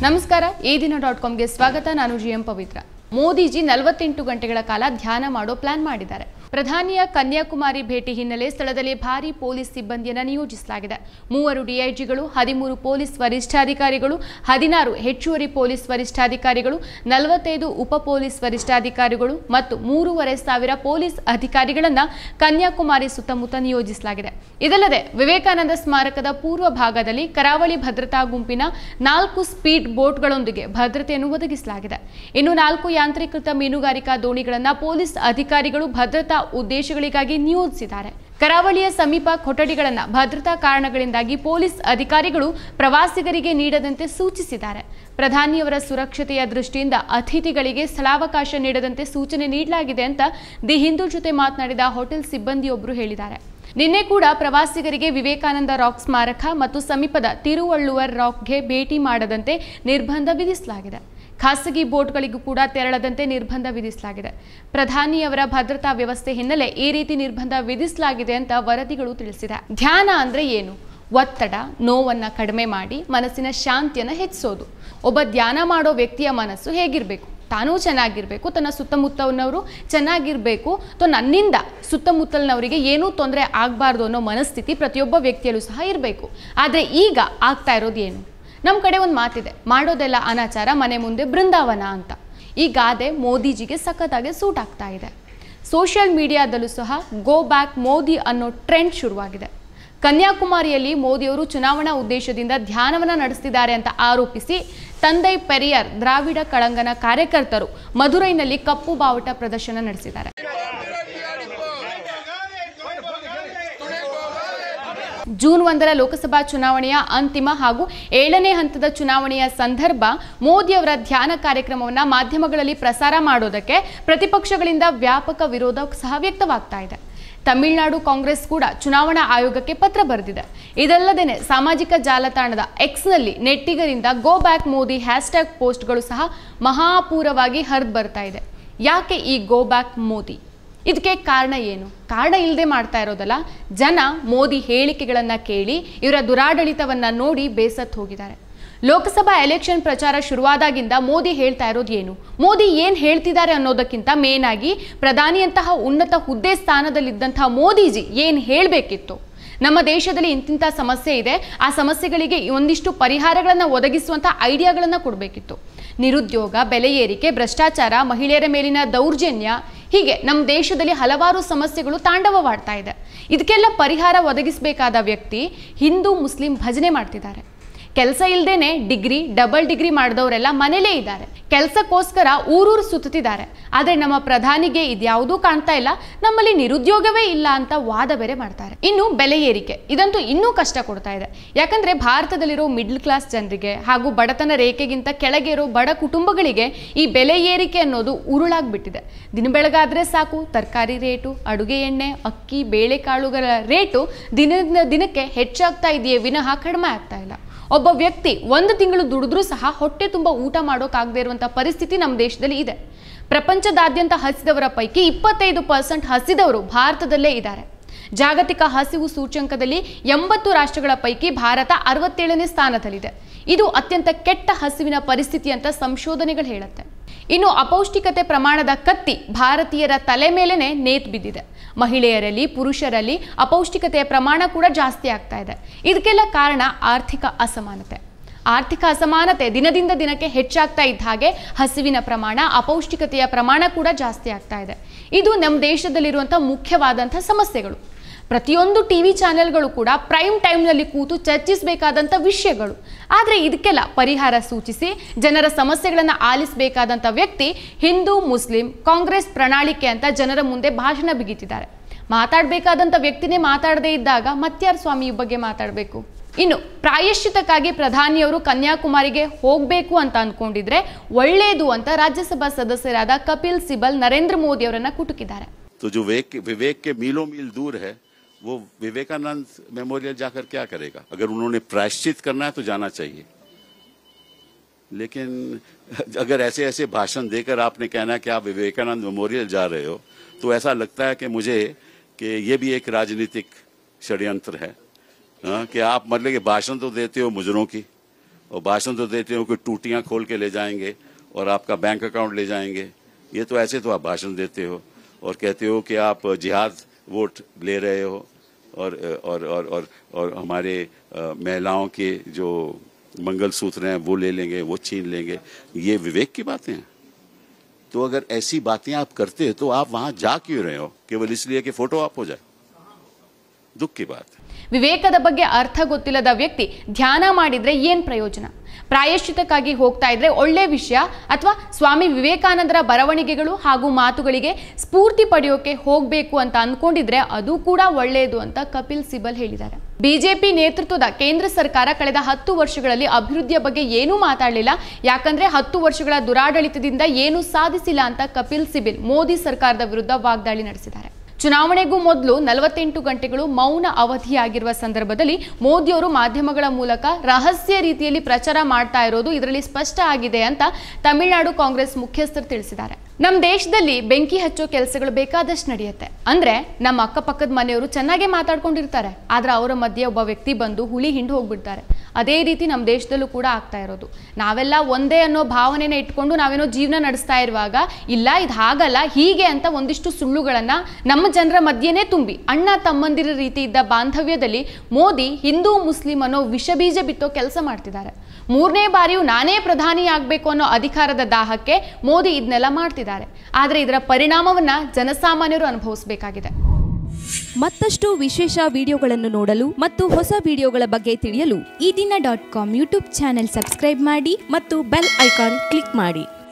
ನಮಸ್ಕಾರ ಈ ದಿನ.comಗೆ ಸ್ವಾಗತ ನಾನು ಜಿಎಂ ಪವಿತ್ರ ಮೋದಿಜಿ 48 ಗಂಟೆಗಳ ಕಾಲ ಧ್ಯಾನ ಮಾಡೋ ಪ್ಲಾನ್ ಮಾಡಿದ್ದಾರೆ ಪ್ರಧಾನಿಯ ಕನ್ಯಾಕುಮಾರಿ ಭೇಟಿ ಹಿನ್ನೆಲೆ ಸ್ಥಳದಲ್ಲಿ ಭಾರಿ ಪೊಲೀಸ್ ಸಿಬ್ಬಂದಿಯನ್ನು ನಿಯೋಜಿಸಲಾಗಿದೆ 3 ಡಿಐಜಿಗಳು 13 ಪೊಲೀಸ್ ವರಿಷ್ಠಾಧಿಕಾರಿಗಳು 16 ಹೆಚ್ಚುವರಿ ಪೊಲೀಸ್ ವರಿಷ್ಠಾಧಿಕಾರಿಗಳು 45 ಉಪ ಪೊಲೀಸ್ ವರಿಷ್ಠಾಧಿಕಾರಿಗಳು ಮತ್ತು 3,500 ಪೊಲೀಸ್ ಅಧಿಕಾರಿಗಳನ್ನು ಕನ್ಯಾಕುಮಾರಿ ಸುತ್ತಮುತ್ತ ನಿಯೋಜಿಸಲಾಗಿದೆ ಇದಲ್ಲದೆ ವಿವೇಕಾನಂದ ಸ್ಮಾರಕದ ಪೂರ್ವ ಭಾಗದಲ್ಲಿ ಕರಾವಳಿ ಭದ್ರತಾ ಗುಂಪಿನ 4 ಸ್ಪೀಡ್ ಬೋಟ್ಗಳೊಂದಿಗೆ ಭದ್ರತೆಯನ್ನು ಒದಗಿಸಲಾಗಿದೆ ಇನ್ನು 4 ಯಾಂತ್ರೀಕೃತ ಮೀನುಗಾರಿಕಾ ದೋಣಿಗಳನ್ನು ಪೊಲೀಸ್ ಅಧಿಕಾರಿಗಳು ಭದ್ರತಾ ಉದ್ದೇಶಗಳಿಗಾಗಿ ನಿಯೋಜಿಸಿದ್ದಾರೆ ಕರಾವಳಿಯ ಸಮೀಪ ಕೊಠಡಿಗಳನ್ನು ಭದ್ರತಾ ಕಾರಣಗಳಿಂದಾಗಿ ಪೊಲೀಸ್ ಅಧಿಕಾರಿಗಳು ಪ್ರವಾಸಿಗರಿಗೆ ನೀಡದಂತೆ ಸೂಚಿಸಿದ್ದಾರೆ ಪ್ರಧಾನಿಯವರ ಸುರಕ್ಷತೆಯ ದೃಷ್ಟಿಯಿಂದ ಅತಿಥಿಗಳಿಗೆ ಸ್ಥಳಾವಕಾಶ ನೀಡದಂತೆ ಸೂಚನೆ ನೀಡಲಾಗಿದೆ ಅಂತ ದಿ ಹಿಂದೂ ಜೊತೆ ಮಾತನಾಡಿದ ಹೋಟೆಲ್ ಸಿಬ್ಬಂದಿಯೊಬ್ಬರು ಹೇಳಿದ್ದಾರೆ ನಿನ್ನೆ ಕೂಡ ಪ್ರವಾಸಿಗರಿಗೆ ವಿವೇಕಾನಂದ ರಾಕ್ ಸ್ಮಾರಕ ಮತ್ತು ಸಮೀಪದ ತಿರುವಳ್ಳುವರ್ ರಾಕ್ಗೆ ಭೇಟಿ ಮಾಡದಂತೆ ನಿರ್ಬಂಧ ವಿಧಿಸಲಾಗಿದೆ ಖಾಸಗಿ ಬೋಟ್ಗಳಿಗೂ ಕೂಡ ತೆರಳದಂತೆ ನಿರ್ಬಂಧ ವಿಧಿಸಲಾಗಿದೆ ಪ್ರಧಾನಿಯವರ ಭದ್ರತಾ ವ್ಯವಸ್ಥೆ ಹಿನ್ನೆಲೆ ಈ ರೀತಿ ನಿರ್ಬಂಧ ವಿಧಿಸಲಾಗಿದೆ ಅಂತ ವರದಿಗಳು ತಿಳಿಸಿದೆ ಧ್ಯಾನ ಅಂದ್ರೆ ಏನು ಒತ್ತಡ ನೋವನ್ನ ಕಡಿಮೆ ಮಾಡಿ ಮನಸ್ಸಿನ ಶಾಂತಿಯನ್ನು ಹೆಚ್ಚಿಸೋದು ಒಬ್ಬ ಧ್ಯಾನ ಮಾಡೋ ವ್ಯಕ್ತಿಯ ಮನಸ್ಸು ಹೇಗಿರಬೇಕು ತಾನೂ ಚೆನ್ನಾಗಿರಬೇಕು ತನ್ನ ಸುತ್ತಮುತ್ತಲನವರು ಚೆನ್ನಾಗಿರಬೇಕು ನನ್ನಿಂದ ಸುತ್ತಮುತ್ತಲಿನವರಿಗೆ ಏನೂ ತೊಂದರೆ ಆಗಬಾರ್ದು ಅನ್ನೋ ಮನಸ್ಥಿತಿ ಪ್ರತಿಯೊಬ್ಬ ವ್ಯಕ್ತಿಯಲ್ಲೂ ಸಹ ಇರಬೇಕು ಆದರೆ ಈಗ ಆಗ್ತಾ ಇರೋದು ಏನು ನಮ್ಮ ಕಡೆ ಒಂದು ಮಾತಿದೆ ಮಾಡೋದೆಲ್ಲ ಅನಾಚಾರ ಮನೆ ಮುಂದೆ ಬೃಂದಾವನ ಅಂತ ಈ ಗಾದೆ ಮೋದಿಜಿಗೆ ಸಖತ್ತಾಗಿ ಸೂಟ್ ಆಗ್ತಾ ಇದೆ ಸೋಷಿಯಲ್ ಮೀಡಿಯಾದಲ್ಲೂ ಸಹ ಗೋ ಬ್ಯಾಕ್ ಮೋದಿ ಅನ್ನೋ ಟ್ರೆಂಡ್ ಶುರುವಾಗಿದೆ ಕನ್ಯಾಕುಮಾರಿಯಲ್ಲಿ ಮೋದಿಯವರು ಚುನಾವಣಾ ಉದ್ದೇಶದಿಂದ ಧ್ಯಾನವನ್ನು ನಡೆಸ್ತಿದ್ದಾರೆ ಅಂತ ಆರೋಪಿಸಿ ತಂದೈ ಪೆರಿಯಾರ್ ದ್ರಾವಿಡ ಕಳಂಗನ ಕಾರ್ಯಕರ್ತರು ಮಧುರೈನಲ್ಲಿ ಕಪ್ಪು ಬಾವುಟ ಪ್ರದರ್ಶನ ನಡೆಸಿದ್ದಾರೆ ಜೂನ್ 1ರ ಲೋಕಸಭಾ ಚುನಾವಣೆಯ ಅಂತಿಮ ಹಾಗೂ 7ನೇ ಹಂತದ ಚುನಾವಣೆಯ ಸಂದರ್ಭ ಮೋದಿಯವರ ಧ್ಯಾನ ಕಾರ್ಯಕ್ರಮವನ್ನು ಮಾಧ್ಯಮಗಳಲ್ಲಿ ಪ್ರಸಾರ ಮಾಡೋದಕ್ಕೆ ಪ್ರತಿಪಕ್ಷಗಳಿಂದ ವ್ಯಾಪಕ ವಿರೋಧ ಸಹ ವ್ಯಕ್ತವಾಗ್ತಾ ಇದೆ ತಮಿಳುನಾಡು ಕಾಂಗ್ರೆಸ್ ಕೂಡ ಚುನಾವಣಾ ಆಯೋಗಕ್ಕೆ ಪತ್ರ ಬರೆದಿದೆ ಇದಲ್ಲದೆ ಸಾಮಾಜಿಕ ಜಾಲತಾಣದ ಎಕ್ಸ್ನಲ್ಲಿ ನೆಟ್ಟಿಗರಿಂದ ಗೋ ಬ್ಯಾಕ್ ಮೋದಿ ಹ್ಯಾಶ್ಟ್ಯಾಗ್ ಪೋಸ್ಟ್ಗಳು ಸಹ ಮಹಾಪೂರವಾಗಿ ಹರಿದು ಬರ್ತಾ ಇದೆ ಯಾಕೆ ಈ ಗೋ ಬ್ಯಾಕ್ ಮೋದಿ ಇದಕ್ಕೆ ಕಾರಣ ಏನು ಕಾರಣ ಇಲ್ಲದೆ ಮಾಡ್ತಾ ಇರೋದಲ್ಲ ಜನ ಮೋದಿ ಹೇಳಿಕೆಗಳನ್ನು ಕೇಳಿ ಇವರ ದುರಾಡಳಿತವನ್ನು ನೋಡಿ ಬೇಸತ್ತು ಹೋಗಿದ್ದಾರೆ ಲೋಕಸಭಾ ಎಲೆಕ್ಷನ್ ಪ್ರಚಾರ ಶುರುವಾದಾಗಿಂದ ಮೋದಿ ಹೇಳ್ತಾ ಇರೋದು ಏನು ಮೋದಿ ಏನು ಹೇಳ್ತಿದ್ದಾರೆ ಅನ್ನೋದಕ್ಕಿಂತ ಮೇನ್ ಆಗಿ ಪ್ರಧಾನಿಯಂತಹ ಉನ್ನತ ಹುದ್ದೆ ಸ್ಥಾನದಲ್ಲಿದ್ದಂತಹ ಮೋದಿಜಿ ಏನು ಹೇಳಬೇಕಿತ್ತು ನಮ್ಮ ದೇಶದಲ್ಲಿ ಇಂತಿಂಥ ಸಮಸ್ಯೆ ಇದೆ ಆ ಸಮಸ್ಯೆಗಳಿಗೆ ಒಂದಿಷ್ಟು ಪರಿಹಾರಗಳನ್ನು ಒದಗಿಸುವಂಥ ಐಡಿಯಾಗಳನ್ನು ಕೊಡಬೇಕಿತ್ತು ನಿರುದ್ಯೋಗ ಬೆಲೆ ಏರಿಕೆ ಭ್ರಷ್ಟಾಚಾರ ಮಹಿಳೆಯರ ಮೇಲಿನ ದೌರ್ಜನ್ಯ ಹೀಗೆ ನಮ್ಮ ದೇಶದಲ್ಲಿ ಹಲವಾರು ಸಮಸ್ಯೆಗಳು ತಾಂಡವವಾಡ್ತಾ ಇದೆ ಇದಕ್ಕೆಲ್ಲ ಪರಿಹಾರ ಒದಗಿಸಬೇಕಾದ ವ್ಯಕ್ತಿ ಹಿಂದೂ ಮುಸ್ಲಿಂ ಭಜನೆ ಮಾಡ್ತಿದ್ದಾರೆ ಕೆಲಸ ಇಲ್ಲದೇನೆ ಡಿಗ್ರಿ ಡಬಲ್ ಡಿಗ್ರಿ ಮಾಡಿದವರೆಲ್ಲ ಮನೇಲೇ ಇದ್ದಾರೆ ಕೆಲಸಕ್ಕೋಸ್ಕರ ಊರೂರು ಸುತ್ತಿದ್ದಾರೆ ಆದರೆ ನಮ್ಮ ಪ್ರಧಾನಿಗೆ ಇದ್ಯಾವುದೂ ಕಾಣ್ತಾ ಇಲ್ಲ ನಮ್ಮಲ್ಲಿ ನಿರುದ್ಯೋಗವೇ ಇಲ್ಲ ಅಂತ ವಾದ ಬೇರೆ ಮಾಡ್ತಾರೆ ಇನ್ನು ಬೆಲೆ ಏರಿಕೆ ಇದಂತೂ ಇನ್ನೂ ಕಷ್ಟ ಕೊಡ್ತಾ ಇದೆ ಯಾಕಂದ್ರೆ ಭಾರತದಲ್ಲಿರೋ ಮಿಡ್ಲ್ ಕ್ಲಾಸ್ ಜನರಿಗೆ ಹಾಗೂ ಬಡತನ ರೇಖೆಗಿಂತ ಕೆಳಗೆ ಇರೋ ಬಡ ಕುಟುಂಬಗಳಿಗೆ ಈ ಬೆಲೆ ಏರಿಕೆ ಅನ್ನೋದು ಉರುಳಾಗ್ಬಿಟ್ಟಿದೆ ದಿನ ಬೆಳಗಾದ್ರೆ ಸಾಕು ತರಕಾರಿ ರೇಟು ಅಡುಗೆ ಎಣ್ಣೆ ಅಕ್ಕಿ ಬೇಳೆಕಾಳುಗಳ ರೇಟು ದಿನದಿಂದ ದಿನಕ್ಕೆ ಹೆಚ್ಚಾಗ್ತಾ ಇದೆಯೇ ವಿನಃ ಕಡಿಮೆ ಆಗ್ತಾ ಇಲ್ಲ ಒಬ್ಬ ವ್ಯಕ್ತಿ 1 ತಿಂಗಳು ದುಡಿದ್ರೂ ಸಹ ಹೊಟ್ಟೆ ತುಂಬ ಊಟ ಮಾಡೋಕ್ಕಾಗದೇ ಇರುವಂಥ ಪರಿಸ್ಥಿತಿ ನಮ್ಮ ದೇಶದಲ್ಲಿ ಇದೆ ಪ್ರಪಂಚದಾದ್ಯಂತ ಹಸಿದವರ ಪೈಕಿ 25% ಹಸಿದವರು ಭಾರತದಲ್ಲೇ ಇದ್ದಾರೆ ಜಾಗತಿಕ ಹಸಿವು ಸೂಚ್ಯಂಕದಲ್ಲಿ 80 ರಾಷ್ಟ್ರಗಳ ಪೈಕಿ ಭಾರತ 67ನೇ ಸ್ಥಾನದಲ್ಲಿದೆ ಇದು ಅತ್ಯಂತ ಕೆಟ್ಟ ಹಸಿವಿನ ಪರಿಸ್ಥಿತಿ ಅಂತ ಸಂಶೋಧನೆಗಳು ಹೇಳುತ್ತೆ ಇನ್ನು ಅಪೌಷ್ಟಿಕತೆ ಪ್ರಮಾಣದ ಕತ್ತಿ ಭಾರತೀಯರ ತಲೆ ಮೇಲೆನೆ ನೇತು ಬಿದ್ದಿದೆ ಮಹಿಳೆಯರಲ್ಲಿ ಪುರುಷರಲ್ಲಿ ಅಪೌಷ್ಟಿಕತೆಯ ಪ್ರಮಾಣ ಕೂಡ ಜಾಸ್ತಿ ಆಗ್ತಾ ಇದೆ ಇದಕ್ಕೆಲ್ಲ ಕಾರಣ ಆರ್ಥಿಕ ಅಸಮಾನತೆ ದಿನದಿಂದ ದಿನಕ್ಕೆ ಹೆಚ್ಚಾಗ್ತಾ ಇದ್ದ ಹಾಗೆ ಹಸಿವಿನ ಪ್ರಮಾಣ ಅಪೌಷ್ಟಿಕತೆಯ ಪ್ರಮಾಣ ಕೂಡ ಜಾಸ್ತಿ ಆಗ್ತಾ ಇದೆ ಇದು ನಮ್ಮ ದೇಶದಲ್ಲಿರುವಂಥ ಮುಖ್ಯವಾದಂಥ ಸಮಸ್ಯೆಗಳು ಪ್ರತಿಯೊಂದು ಟಿವಿ ಚಾನೆಲ್ಗಳು ಕೂಡ ಪ್ರೈಮ್ ಟೈಮ್ನಲ್ಲಿ ಕೂತು ಚರ್ಚಿಸಬೇಕಾದಂಥ ವಿಷಯಗಳು ಆದರೆ ಇದಕ್ಕೆಲ್ಲ ಪರಿಹಾರ ಸೂಚಿಸಿ ಜನರ ಸಮಸ್ಯೆಗಳನ್ನು ಆಲಿಸಬೇಕಾದಂಥ ವ್ಯಕ್ತಿ ಹಿಂದೂ ಮುಸ್ಲಿಂ ಕಾಂಗ್ರೆಸ್ ಪ್ರಣಾಳಿಕೆ ಅಂತ ಜನರ ಮುಂದೆ ಭಾಷಣ ಬಿಗಿತಿದ್ದಾರೆ ಮಾತಾಡಬೇಕಾದಂಥ ವ್ಯಕ್ತಿನೇ ಮಾತಾಡದೇ ಇದ್ದಾಗ ಮತ್ಯಾರ ಸ್ವಾಮಿ ಬಗ್ಗೆ ಮಾತಾಡಬೇಕು ಇನ್ನು ಪ್ರಾಯಶ್ಚಿತಕ್ಕಾಗಿ ಪ್ರಧಾನಿಯವರು ಕನ್ಯಾಕುಮಾರಿಗೆ ಹೋಗಬೇಕು ಅಂತ ಅಂದ್ಕೊಂಡಿದ್ರೆ ಒಳ್ಳೆಯದು ಅಂತ ರಾಜ್ಯಸಭಾ ಸದಸ್ಯರಾದ ಕಪಿಲ್ ಸಿಬಲ್ ನರೇಂದ್ರ ಮೋದಿ ಅವರನ್ನ ಕುಟುಕಿದ್ದಾರೆ विवेक के मीलों मील दूर है वो विवेकानंद मेमोरियल जाकर क्या करेगा अगर उन्होंने प्रायश्चित करना है तो जाना चाहिए लेकिन अगर ऐसे ऐसे भाषण देकर आपने कहना कि आप विवेकानंद मेमोरियल जा रहे हो तो ऐसा लगता है कि मुझे कि ये भी एक राजनीतिक षड्यंत्र है कि आप मतलब कि भाषण तो देते हो मुजरों की और भाषण तो देते हो कि टूटियां खोल के ले जाएंगे और आपका बैंक अकाउंट ले जाएंगे। ये तो ऐसे तो आप भाषण देते हो और कहते हो कि आप जिहाद वोट ले रहे हो और हमारे महिलाओं के जो मंगलसूत्र हैं वो ले लेंगे, वो छीन लेंगे। ये विवेक की बातें हैं? तो अगर ऐसी बातें आप करते तो आप वहां जा क्यों रहे हो? केवल इसलिए कि फोटो आप हो जाए? दुख की बात है। ವಿವೇಕದ ಬಗ್ಗೆ ಅರ್ಥ ಗೊತ್ತಿಲ್ಲದ ವ್ಯಕ್ತಿ ಧ್ಯಾನ ಮಾಡಿದ್ರೆ ಏನ್ ಪ್ರಯೋಜನ? ಪ್ರಾಯಶ್ಚಿತಕ್ಕಾಗಿ ಹೋಗ್ತಾ ಇದ್ರೆ ಒಳ್ಳೆ ವಿಷಯ, ಅಥವಾ ಸ್ವಾಮಿ ವಿವೇಕಾನಂದರ ಬರವಣಿಗೆಗಳು ಹಾಗೂ ಮಾತುಗಳಿಗೆ ಸ್ಫೂರ್ತಿ ಪಡೆಯೋಕೆ ಹೋಗಬೇಕು ಅಂತ ಅನ್ಕೊಂಡಿದ್ರೆ ಅದು ಕೂಡ ಒಳ್ಳೆಯದು ಅಂತ ಕಪಿಲ್ ಸಿಬಲ್ ಹೇಳಿದ್ದಾರೆ. ಬಿಜೆಪಿ ನೇತೃತ್ವದ ಕೇಂದ್ರ ಸರ್ಕಾರ ಕಳೆದ 10 ವರ್ಷಗಳಲ್ಲಿ ಅಭಿವೃದ್ಧಿಯ ಬಗ್ಗೆ ಏನೂ ಮಾತಾಡಲಿಲ್ಲ. ಯಾಕಂದ್ರೆ 10 ವರ್ಷಗಳ ದುರಾಡಳಿತದಿಂದ ಏನೂ ಸಾಧಿಸಿಲ್ಲ ಅಂತ ಕಪಿಲ್ ಸಿಬಲ್ ಮೋದಿ ಸರ್ಕಾರದ ವಿರುದ್ಧ ವಾಗ್ದಾಳಿ ನಡೆಸಿದ್ದಾರೆ. ಚುನಾವಣೆಗೂ ಮೊದಲು 48 ಗಂಟೆಗಳು ಮೌನ ಅವಧಿಯಾಗಿರುವ ಸಂದರ್ಭದಲ್ಲಿ ಮೋದಿಯವರು ಮಾಧ್ಯಮಗಳ ಮೂಲಕ ರಹಸ್ಯ ರೀತಿಯಲ್ಲಿ ಪ್ರಚಾರ ಮಾಡ್ತಾ ಇರೋದು ಇದರಲ್ಲಿ ಸ್ಪಷ್ಟ ಆಗಿದೆ ಅಂತ ತಮಿಳುನಾಡು ಕಾಂಗ್ರೆಸ್ ಮುಖ್ಯಸ್ಥರು ತಿಳಿಸಿದ್ದಾರೆ. ನಮ್ಮ ದೇಶದಲ್ಲಿ ಬೆಂಕಿ ಹಚ್ಚೋ ಕೆಲಸಗಳು ಬೇಕಾದಷ್ಟು ನಡೆಯುತ್ತೆ. ಅಂದ್ರೆ ನಮ್ಮ ಅಕ್ಕಪಕ್ಕದ ಮನೆಯವರು ಚೆನ್ನಾಗೇ ಮಾತಾಡ್ಕೊಂಡಿರ್ತಾರೆ, ಆದ್ರೆ ಅವರ ಮಧ್ಯೆ ಒಬ್ಬ ವ್ಯಕ್ತಿ ಬಂದು ಹುಳಿ ಹಿಂಡು ಹೋಗ್ಬಿಡ್ತಾರೆ. ಅದೇ ರೀತಿ ನಮ್ಮ ದೇಶದಲ್ಲೂ ಕೂಡ ಆಗ್ತಾ ಇರೋದು. ನಾವೆಲ್ಲ ಒಂದೇ ಅನ್ನೋ ಭಾವನೆನ ಇಟ್ಕೊಂಡು ನಾವೇನೋ ಜೀವನ ನಡೆಸ್ತಾ ಇರುವಾಗ ಇಲ್ಲ ಇದು ಹಾಗಲ್ಲ ಹೀಗೆ ಅಂತ ಒಂದಿಷ್ಟು ಸುಳ್ಳುಗಳನ್ನ ನಮ್ಮ ಜನರ ಮಧ್ಯೆನೇ ತುಂಬಿ ಅಣ್ಣ ತಮ್ಮಂದಿರ ರೀತಿ ಇದ್ದ ಬಾಂಧವ್ಯದಲ್ಲಿ ಮೋದಿ ಹಿಂದೂ ಮುಸ್ಲಿಂ ಅನ್ನೋ ವಿಷಬೀಜ ಬಿತ್ತೋ ಕೆಲಸ ಮಾಡ್ತಿದ್ದಾರೆ. 3ನೇ ಬಾರಿಯೂ ನಾನೇ ಪ್ರಧಾನಿ ಆಗಬೇಕು ಅನ್ನೋ ಅಧಿಕಾರದ ದಾಹಕ್ಕೆ ಮೋದಿ ಇದನ್ನೆಲ್ಲ ಮಾಡ್ತಿದ್ದಾರೆ. ಆದರೆ ಇದರ ಪರಿಣಾಮವನ್ನ ಜನಸಾಮಾನ್ಯರು ಅನುಭವಿಸಬೇಕಾಗಿದೆ. ಮತ್ತಷ್ಟು ವಿಶೇಷ ವಿಡಿಯೋಗಳನ್ನು ನೋಡಲು ಮತ್ತು ಹೊಸ ವಿಡಿಯೋಗಳ ಬಗ್ಗೆ ತಿಳಿಯಲು eDina.com ಯೂಟ್ಯೂಬ್ ಚಾನೆಲ್ ಸಬ್ಸ್ಕ್ರೈಬ್ ಮಾಡಿ ಮತ್ತು ಬೆಲ್ ಐಕಾನ್ ಕ್ಲಿಕ್ ಮಾಡಿ.